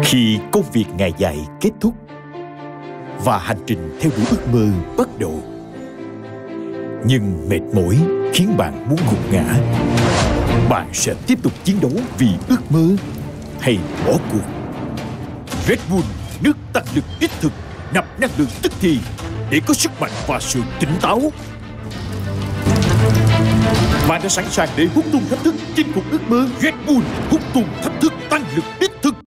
Khi công việc ngày dài kết thúc và hành trình theo đuổi ước mơ bắt đầu, nhưng mệt mỏi khiến bạn muốn gục ngã, bạn sẽ tiếp tục chiến đấu vì ước mơ hay bỏ cuộc? Red Bull, nước tăng lực đích thực, nạp năng lượng tức thì để có sức mạnh và sự tỉnh táo. Bạn đã sẵn sàng để hút tung thách thức chinh phục ước mơ? Red Bull hút tung thách thức tăng lực đích